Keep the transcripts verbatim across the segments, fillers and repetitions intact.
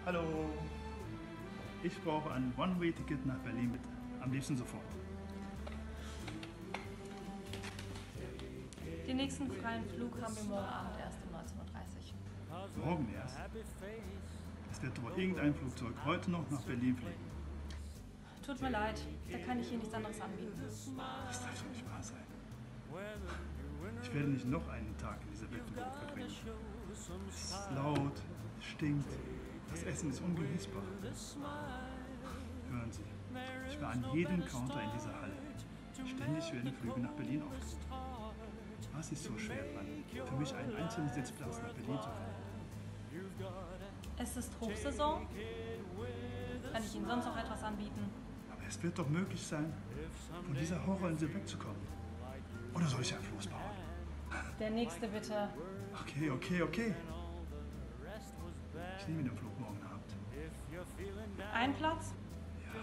Hallo. Ich brauche ein One-Way-Ticket nach Berlin, bitte. Am liebsten sofort. Den nächsten freien Flug haben wir morgen Abend erst um neunzehn Uhr dreißig. Morgen erst? Es wird wohl irgendein Flugzeug heute noch nach Berlin fliegen. Tut mir leid, da kann ich Ihnen nichts anderes anbieten. Das darf doch nicht wahr sein. Ich werde nicht noch einen Tag in dieser Bettenburg verbringen. Es ist laut, es stinkt, das Essen ist ungenießbar. Hören Sie, ich war an jedem Counter in dieser Halle. Ständig werden Flüge nach Berlin aufgerufen. Was ist so schwer dran, für mich einen einzelnen Sitzplatz nach Berlin zu finden? Es ist Hochsaison. Kann ich Ihnen sonst noch etwas anbieten? Aber es wird doch möglich sein, von dieser Horrorinsel wegzukommen. Oder soll ich einen Floß bauen? Der nächste bitte. Okay, okay, okay. Ich nehme den Flug morgen Abend. Ein Platz? Ja.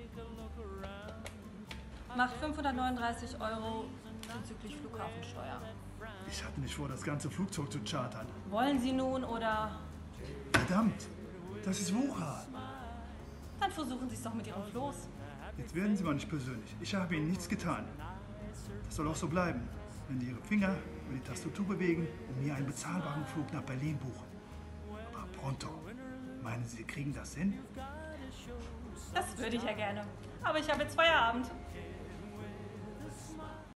Macht fünfhundertneununddreißig Euro zuzüglich Flughafensteuer. Ich hatte nicht vor, das ganze Flugzeug zu chartern. Wollen Sie nun oder... Verdammt, das ist Wucher. Dann versuchen Sie es doch mit Ihrem Floß. Jetzt werden Sie mal nicht persönlich. Ich habe Ihnen nichts getan. Das soll auch so bleiben, wenn Sie Ihre Finger über die Tastatur bewegen und mir einen bezahlbaren Flug nach Berlin buchen. Aber pronto. Meinen Sie, Sie kriegen das hin? Das würde ich ja gerne. Aber ich habe jetzt Feierabend.